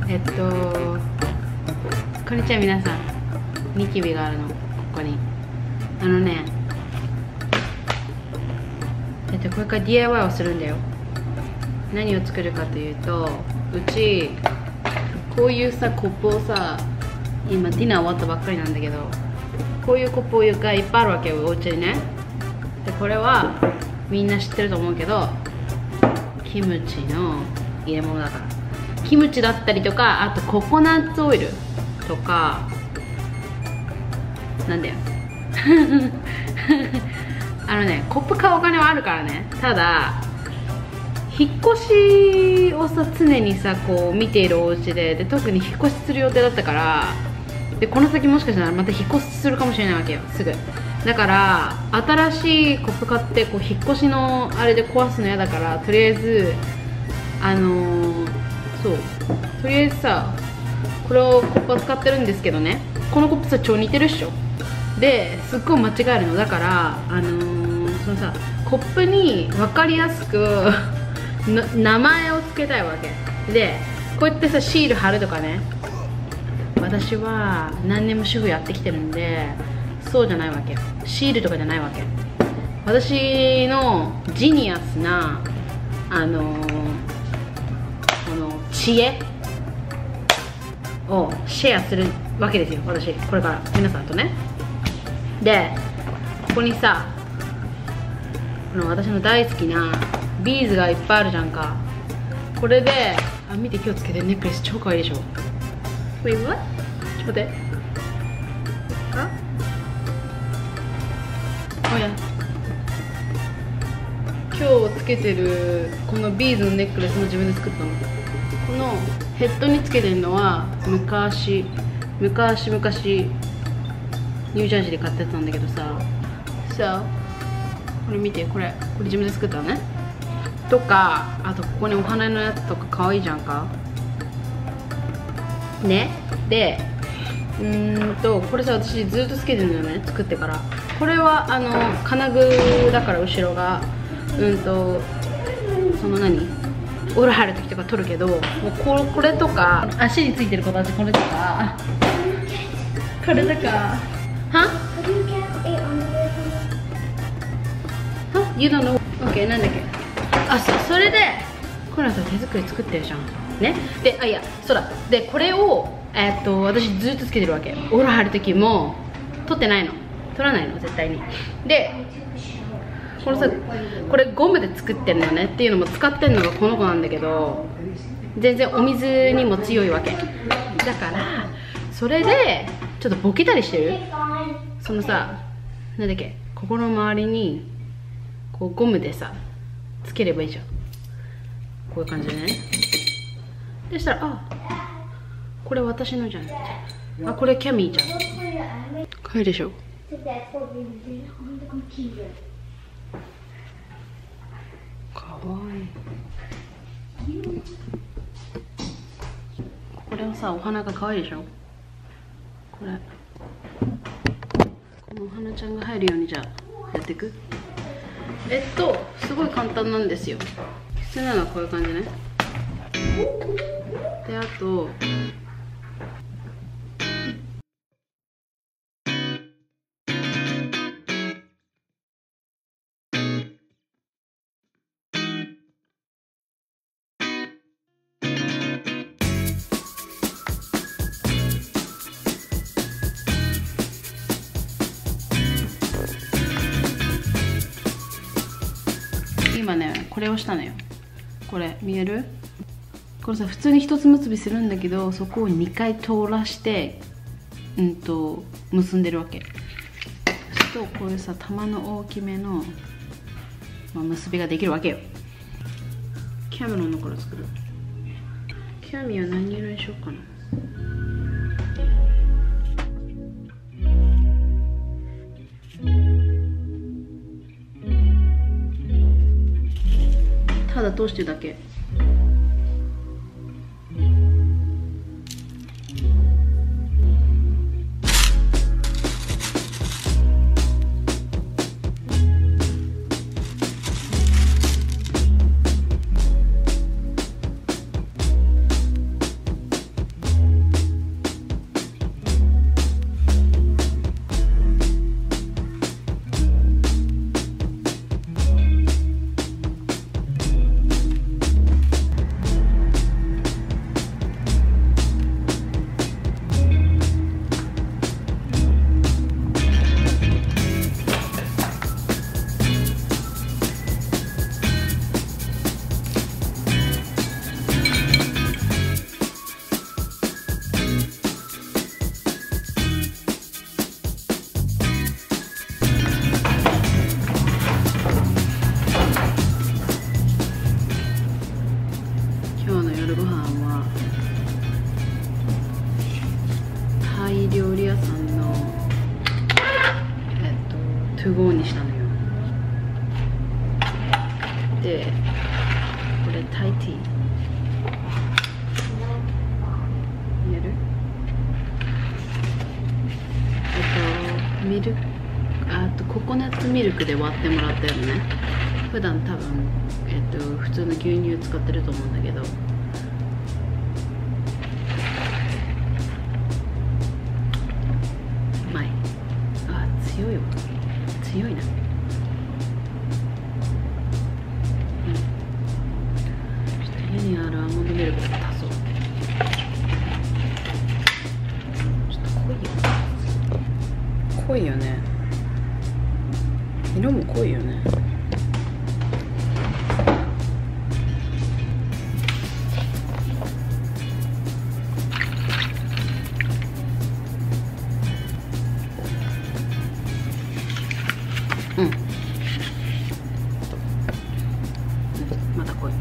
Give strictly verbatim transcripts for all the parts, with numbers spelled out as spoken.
えっとこんにちは皆さん。ニキビがあるのここに。あのねえっとこれから ディーアイワイ をするんだよ。何を作るかというと、うちこういうさコップをさ、今ディナー終わったばっかりなんだけど、こういうコップがいっぱいあるわけよ、お家にね。でこれはみんな知ってると思うけど、キムチの入れ物だから。キムチだったりとか、あとココナッツオイルとかなんだよあのね、コップ買うお金はあるからね。ただ引っ越しをさ常にさこう見ているお家で、で特に引っ越しする予定だったから、でこの先もしかしたらまた引っ越しするかもしれないわけよ、すぐ。だから新しいコップ買ってこう引っ越しのあれで壊すの嫌だから、とりあえずあのー、そうとりあえずさこれをコップは使ってるんですけどね、このコップさ超似てるっしょ。ですっごい間違えるのだから、あのー、そのさコップに分かりやすく名前を付けたいわけで、こうやってさシール貼るとかね、私は何年も主婦やってきてるんでそうじゃないわけ。シールとかじゃないわけ。私のジニアスなあのー、この知恵をシェアするわけですよ、私これから皆さんとね。でここにさこの私の大好きなビーズがいっぱいあるじゃんか。これであ見て、今日つけてるネックレス超可愛いでしょ。Wait, what? ちょっと待って。あおや今日つけてるこのビーズのネックレスも自分で作ったの。このヘッドにつけてるのは昔昔昔ニュージャージーで買ったやつなんだけどさ、さこれ見て、これこれ自分で作ったのね。とかあとここにお花のやつとか可愛いじゃんかね。でうーんとこれさ私ずっとつけてるのよね、作ってから。これはあの金具だから後ろがうんとその何オール貼る時とか取るけど、もうここれとか足についてる子たちこれとかこれとかはは You don't know. OK なんだっけ。あ、そそれでこれはさ手作り作ってるじゃんね。であいやそうだでこれをえー、っと私ずっとつけてるわけ。オール貼る時も取ってないの、取らないの絶対に。でこのさこれゴムで作ってるのねっていうのも使ってるのがこの子なんだけど、全然お水にも強いわけだからそれでちょっとボケたりしてる。そのさなんだっけ、ここの周りにこうゴムでさつければいいじゃん、こういう感じでね。でしたらあこれ私のじゃん、あこれキャミーじゃん、かわいいでしょ。かわいい。これはさお花がかわいいでしょ。これこのお花ちゃんが入るようにじゃあやっていく。えっとすごい簡単なんですよ。必要なのはこういう感じね。であと今ねこれをしたのよ。これ見える？これさ普通に一つ結びするんだけど、そこをにかい通らしてうんと結んでるわけ。そうするとこういうさ玉の大きめの、まあ、結びができるわけよ。キャメロンのから作る。キャミは何色にしようかな。ただ通してるだけ。 無言にしたのよ。でこれタイティー見える？えっとミルク、あとココナッツミルクで割ってもらったよね。普段多分えっと普通の牛乳使ってると思うんだけど、うまい。あ、強いわ、強いな。にあるアーモンドミルクで足そう。ちょっと濃いよ。濃いよね。色も濃いよね。うん。まだ濃い。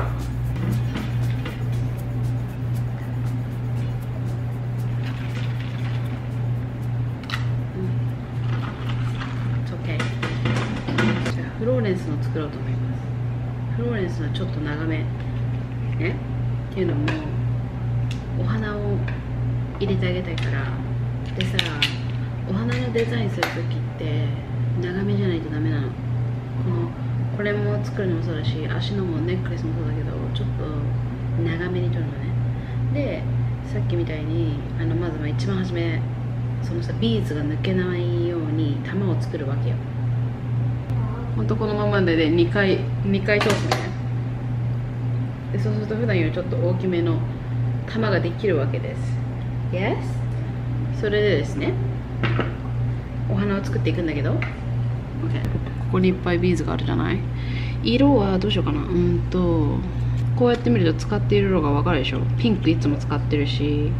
フローレンスの作ろうと思います。フローレンスはちょっと長めねっていうのも、お花を入れてあげたいから。でさ、お花のデザインする時って長めじゃないとダメなの。このこれも作るのもそうだし、足のもネックレスもそうだけど、ちょっと長めに取るのね。でさっきみたいにあのまずは一番初め、そのさビーズが抜けないように玉を作るわけよ。ほんとこのままでね、にかいにかい通すのね。でそうすると普段よりちょっと大きめの玉ができるわけです。 Yes。 それでですね、お花を作っていくんだけど、 OK、 ここにいっぱいビーズがあるじゃない。色はどうしようかな。うんとこうやって見ると使っている色がわかるでしょ。ピンクいつも使ってるし、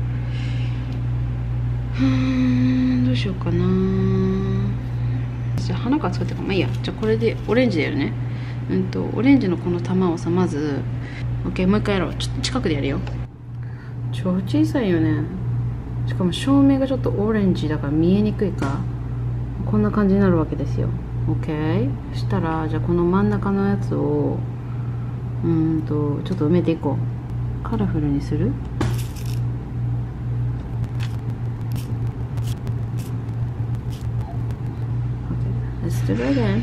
うーんどうしようかな。じゃあ花から作っていこう。まあいいや。じゃあこれでオレンジでやるね。うんとオレンジのこの玉をさ、まず OK、 もう一回やろう。ちょっと近くでやるよ。超小さいよね。しかも照明がちょっとオレンジだから見えにくいか。こんな感じになるわけですよ。 OK。 そしたらじゃあこの真ん中のやつをうーんとちょっと埋めていこう。カラフルにする。Let's do it again。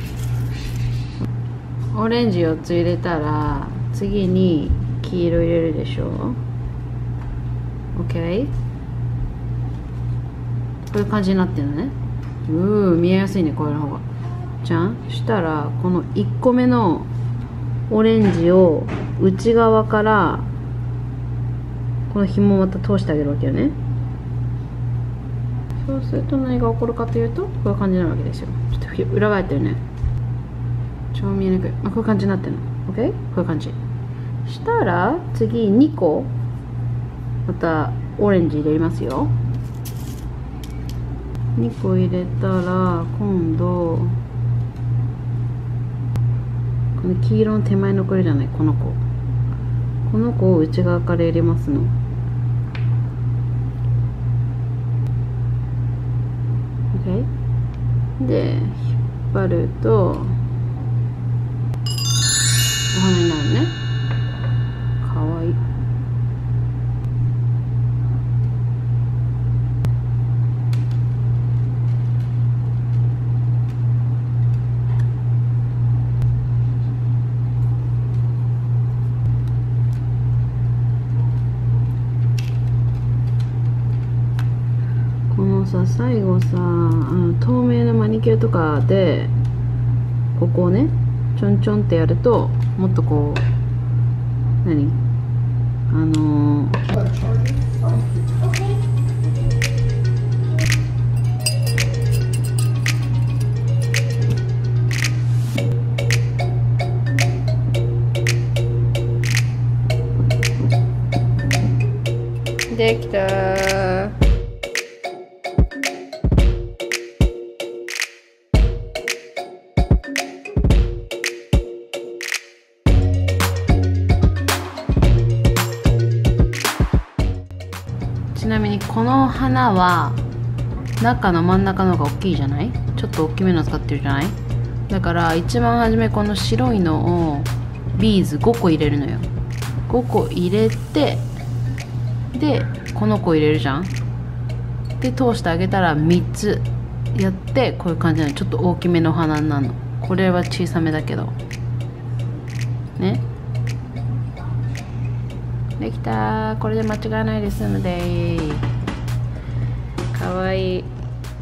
オレンジよっつ入れたら次に黄色入れるでしょ。 OK。 こういう感じになってるのね。うー見えやすいね、こういうの方が。じゃん。したらこのいっこめのオレンジを内側からこの紐をまた通してあげるわけよね。そうすると何が起こるかというと、こういう感じになるわけですよ。ちょっと裏返ってるね。超見えにくい。まあ、こういう感じになってるの。OK？ こういう感じ。したら次にこまたオレンジ入れますよ。にこ入れたら今度この黄色の手前のこれじゃない、この子この子を内側から入れますの。OK？ で引っ張るとお花になるね。かわいい。このさ、最後さ、あの透明なマニキュアとかでここをねちょんちょんってやると、もっとこう何あのー、できたー。ちなみにこの花は中の真ん中の方が大きいじゃない？ちょっと大きめの使ってるじゃない？だから一番初めこの白いのをビーズごこ入れるのよ。ごこ入れて、でこの子入れるじゃん。で通してあげたらみっつやって、こういう感じなの。ちょっと大きめの花になるの。これは小さめだけどね。できたー。これで間違わないで済むでー。かわいい。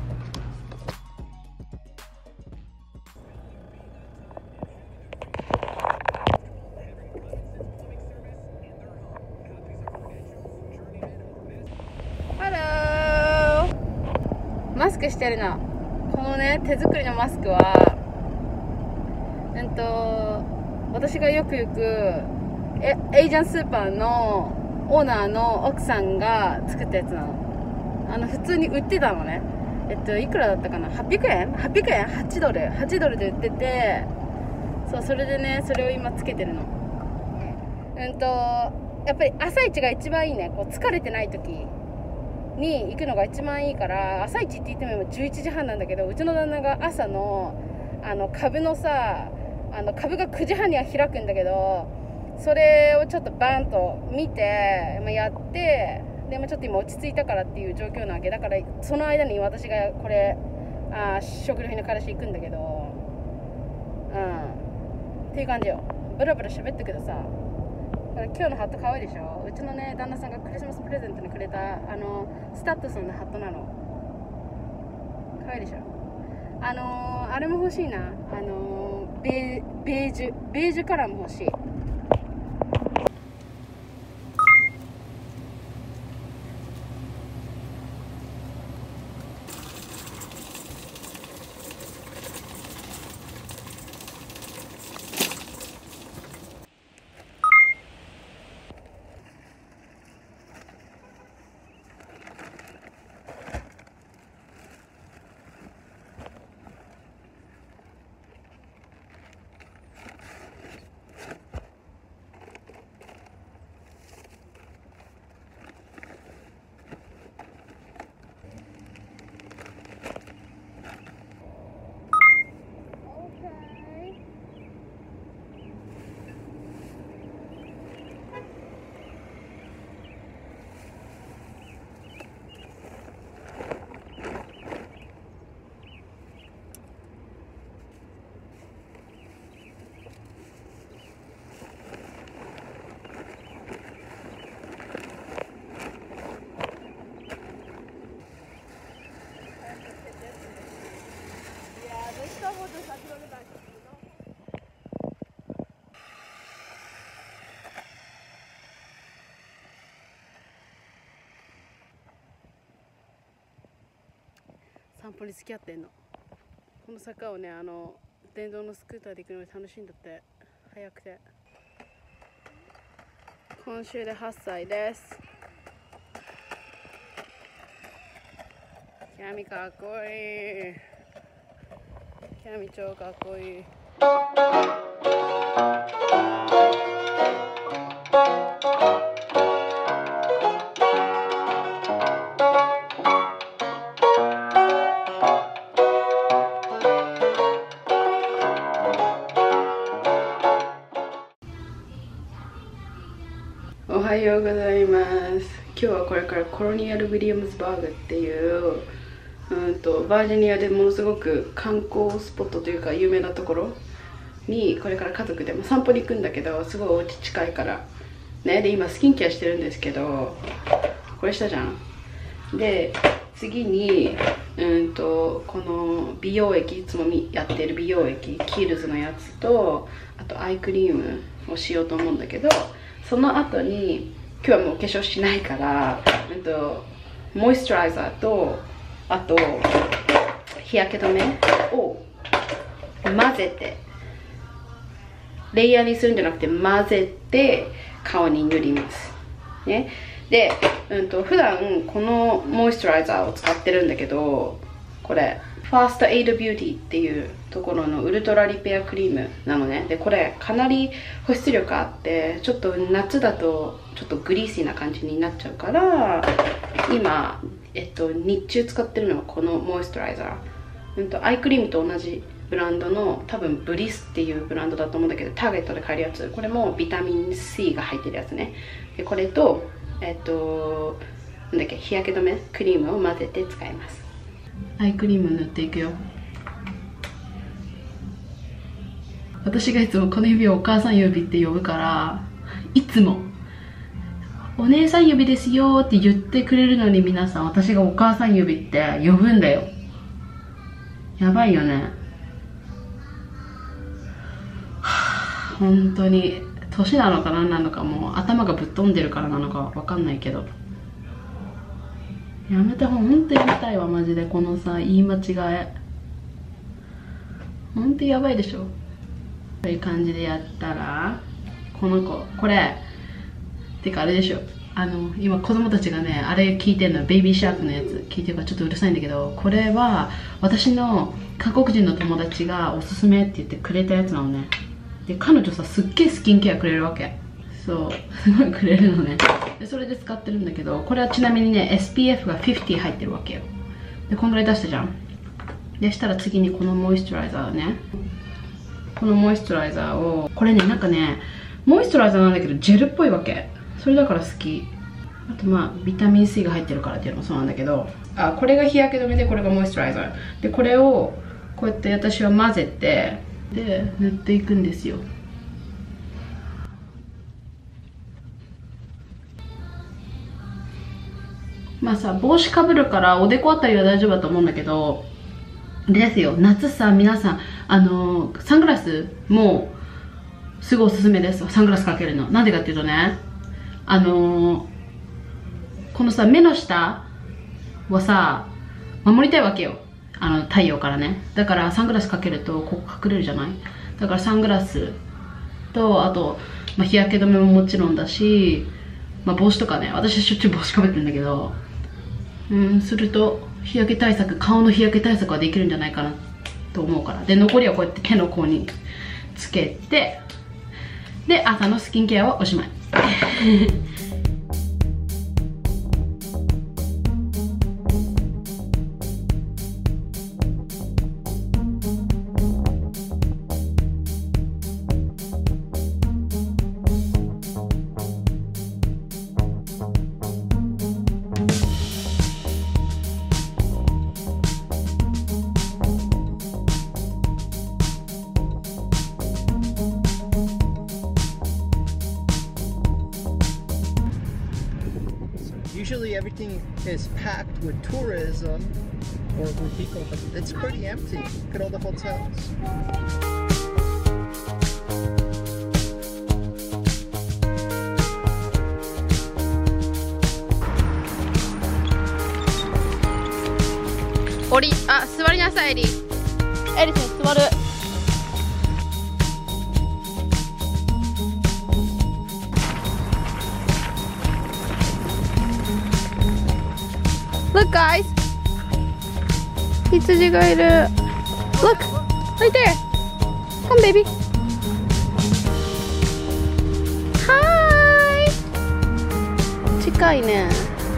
ハロー。マスクしてるの。このね、手作りのマスクはうんと私がよく行くえエイジャンスーパーのオーナーの奥さんが作ったやつなの。あの普通に売ってたのね。えっといくらだったかな、はっぴゃくえん はっぴゃくえん はちドルはちドルで売ってて、そう、それでね、それを今つけてるの。うんとやっぱり朝一が一番いいね。こう疲れてない時に行くのが一番いいから。朝一って言っても今じゅういちじはんなんだけど、うちの旦那が朝のあの株のさ、あの株がくじはんには開くんだけど、それをちょっとバーンと見て、まあ、やって、でもちょっと今落ち着いたからっていう状況なわけだから、その間に私がこれあ食料品の彼氏行くんだけど、うんっていう感じよ。ブラブラ喋ったけどさ、これ今日のハット可愛いでしょ。うちのね旦那さんがクリスマスプレゼントにくれたあのスタッドソンのハットなの。可愛いでしょ。あのー、あれも欲しいな。あのー、ベー、ベージュベージュカラーも欲しい。散歩に付き合ってんの。この坂をね、あの電動のスクーターで行くのが楽しいんだって。早くて。今週ではっさいです。キャミかっこいい。キャミ超かっこいい。おはようございます。今日はこれからコロニアル・ウィリアムズバーグっていううんとバージニアでものすごく観光スポットというか有名なところにこれから家族でも散歩に行くんだけど、すごいお家近いからね。で今スキンケアしてるんですけど、これしたじゃん。で次にうんとこの美容液、いつもやってる美容液キールズのやつと、あとアイクリームをしようと思うんだけど、その後に今日はもう化粧しないから、うんとモイスチャライザーとあと日焼け止めを混ぜて、レイヤーにするんじゃなくて混ぜて顔に塗りますね。で、うんと普段このモイスチャライザーを使ってるんだけど、これファーストエイドビューティーっていうところのウルトラリペアクリームなのね。でこれかなり保湿力あって、ちょっと夏だとちょっとグリーシーな感じになっちゃうから、 今、えっと、日中使ってるのはこのモイスチャライザー、うんと、アイクリームと同じブランドの多分ブリスっていうブランドだと思うんだけど、ターゲットで買えるやつ。これもビタミン C が入ってるやつね。でこれとえっとなんだっけ、日焼け止めクリームを混ぜて使います。アイクリーム塗っていくよ。私がいつもこの指をお母さん指って呼ぶから、いつもお姉さん指ですよって言ってくれるのに、皆さん私がお母さん指って呼ぶんだよ。やばいよね。はあ、本当に年なのか何なのか、もう頭がぶっ飛んでるからなのかわかんないけど、やめて、ほんとやめたいわマジで。このさ言い間違えほんとやばいでしょ。こういう感じでやったら、この子これてかあれでしょ、あの今子供たちがねあれ聞いてるの、ベイビーシャークのやつ聞いてるからちょっとうるさいんだけど、これは私の韓国人の友達がおすすめって言ってくれたやつなのね。で彼女さすっげえスキンケアくれるわけ。そうすごいくれるのね。でそれで使ってるんだけど、これはちなみにね エスピーエフ がごじゅう入ってるわけよ。でこんぐらい出したじゃん。でしたら次にこのモイスチャライザーね、このモイスチャライザーを、これねなんかねモイスチャライザーなんだけどジェルっぽいわけ。それだから好き。あとまあビタミン C が入ってるからっていうのもそうなんだけど、あこれが日焼け止めでこれがモイスチャライザーで、これをこうやって私は混ぜてで塗っていくんですよ。まあさ帽子かぶるからおでこあたりは大丈夫だと思うんだけど、ですよ夏さ皆さんあのー、サングラスもすごいおすすめです。サングラスかけるのなんでかっていうとね、あのー、このさ目の下はさ守りたいわけよ、あの太陽からね。だからサングラスかけるとここ隠れるじゃない。だからサングラスとあと、まあ、日焼け止めももちろんだし、まあ、帽子とかね、私しょっちゅう帽子かぶってるんだけど、うんすると日焼け対策、顔の日焼け対策はできるんじゃないかなと思うから。で残りはこうやって手の甲につけて、で朝のスキンケアはおしまい Usually everything is packed with tourism or with people, but it's pretty empty. Look at all the hotels. Ori, あ、座りなさいエリ。エリさん座る。Look guys! 羊がいる。Look! Right there! Come baby! Hi! 近いね。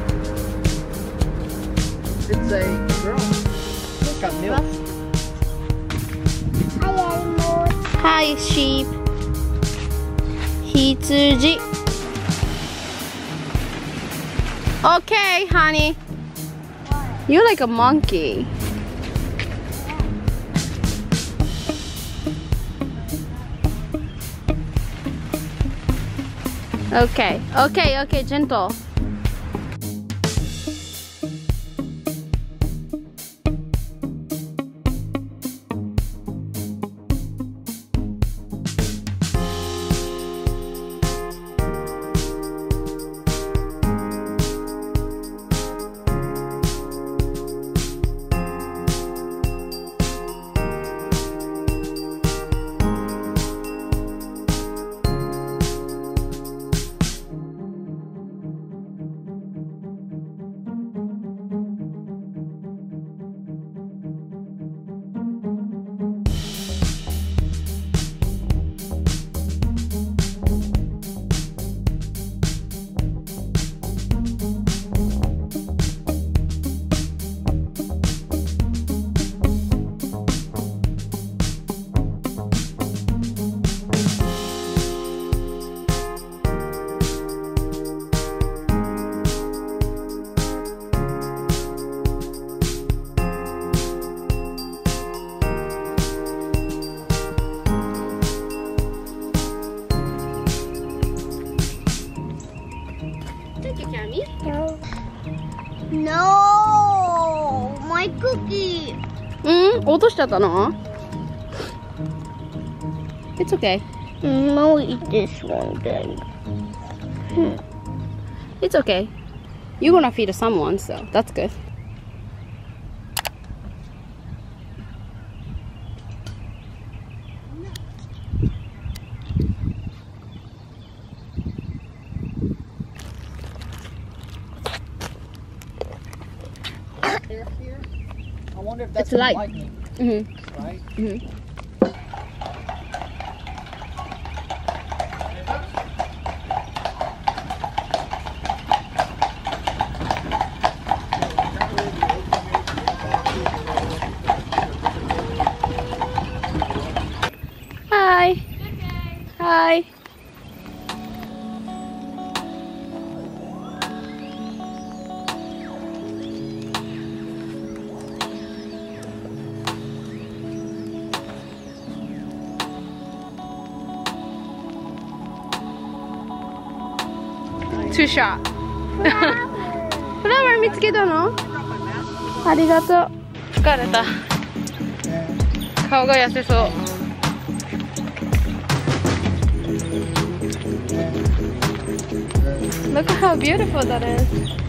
It's a girl. Look at milk. Hi sheep! 羊 Okay honey! You're like a monkey. Okay, okay, okay, gentle. No, my cookie. うん落としちゃったの It's okay. No, eat this one then. It's okay. You're gonna feed someone, so that's good. Here, here. I wonder if that's It's light. lightning, Mm-hmm. right? Mm-hmm. Hi. Hi. Two shot. フラワー見つけたの？ありがとう。疲れた。顔が痩せそう。Look how beautiful that is.